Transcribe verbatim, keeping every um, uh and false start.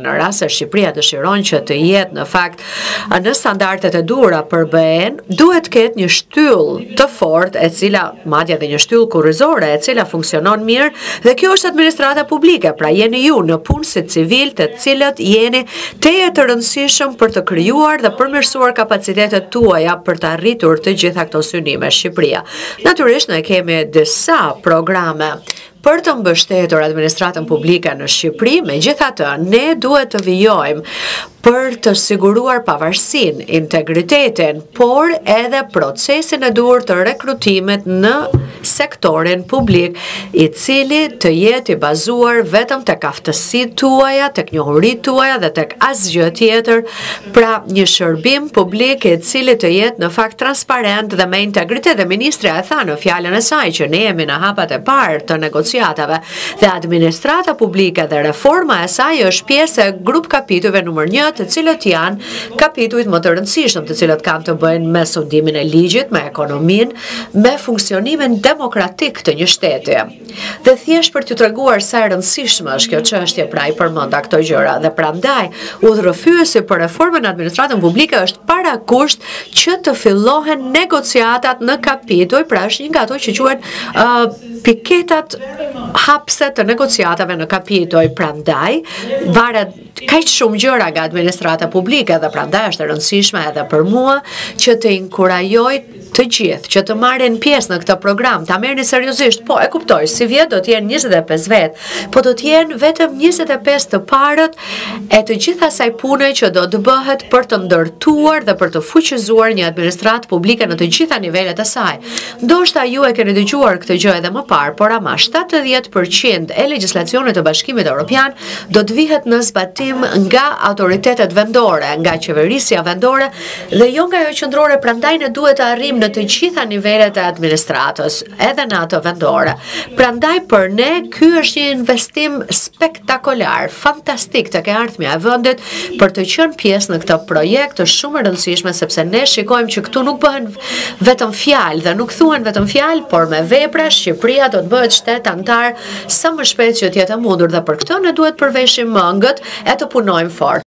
Në rast se Shqipëria dëshiron që të jetë në fakt në standardet e duhura për B E-n, duhet ketë një shtyllë të fortë e cila madje edhe një shtyllë kurrizore e cila funksionon mirë dhe kjo është administrata publike. Pra jeni ju në punësit civil të cilët jeni teje të rëndësishëm për të krijuar dhe përmirësuar kapacitetet tuaja për të arritur të gjitha këto synime Shqipëria. Natyrisht ne kemi disa programe për të mbështetur administratën publike në Shqipëri, megjithatë ne duhet të vijojmë për të siguruar pavarësinë, integritetin, por edhe procesin e duhur të rekrutimit në sektorin publik, i cili të jetë i bazuar vetëm tek aftësitë tuaja, tek njohuritë tuaja dhe tek asgjë tjetër, pra një shërbim publik i cili të jetë në fakt transparent dhe me integritet. Dhe ministrja e tha në fjalën e saj që ne jemi në hapat e parë të negociatave dhe administrata publike dhe reforma e saj është pjesë e grup kapitujve numër një, të cilët janë kapitujt më të rëndësishëm, të cilët kanë të bëjnë me sundimin e ligjit, me ekonominë, me funksionimin demokratik të një shteti. Dhe thjesht për t'ju treguar sa e rëndësishme është kjo çështje, pra i përmenda këto gjëra dhe prandaj udhërrëfyesi për reformën e administratën publike është parakusht që të fillohen negociatat në kapituj, pra është një nga ato që quhen uh, piketat hapse të negociatave në kapituj. Prandaj varet kaq shumë gjëra nga administrata publike dhe prandaj është e rëndësishme edhe për mua që të inkurajoj të gjithë që të marrin pjesë në këtë program, ta merrni seriozisht. Po, e kuptoj, si vjet do të jenë njëzet e pesë vet, po do të jenë vetëm njëzet e pesë të parët e të gjitha asaj pune që do të bëhet për të ndërtuar dhe për të fuqizuar një administratë publike në të gjitha nivelet e saj. Ndoshta ju e keni dëgjuar këtë gjë edhe më parë, por ama shtatëdhjetë përqind e legjislacionit të Bashkimit Evropian do të vihet në zbatim nga autoritetet vendore, nga qeverisja vendore dhe jo nga ajo qendrore. Prandaj ne duhet të arrijmë në të gjitha nivelet e administratës, edhe në ato vendore. Prandaj për ne ky është një investim spektakolar, fantastik tek e ardhmja e vendit për të qenë pjesë në këtë projekt është shumë e rëndësishme sepse ne shikojmë që këtu nuk bëhen vetëm fjalë dhe nuk thuhen vetëm fjalë, por me vepra Shqipëria do të bëhet shtet antar sa më shpejt që të jetë e mundur dhe për këtë ne duhet përveshim mëngët e të punojmë fort.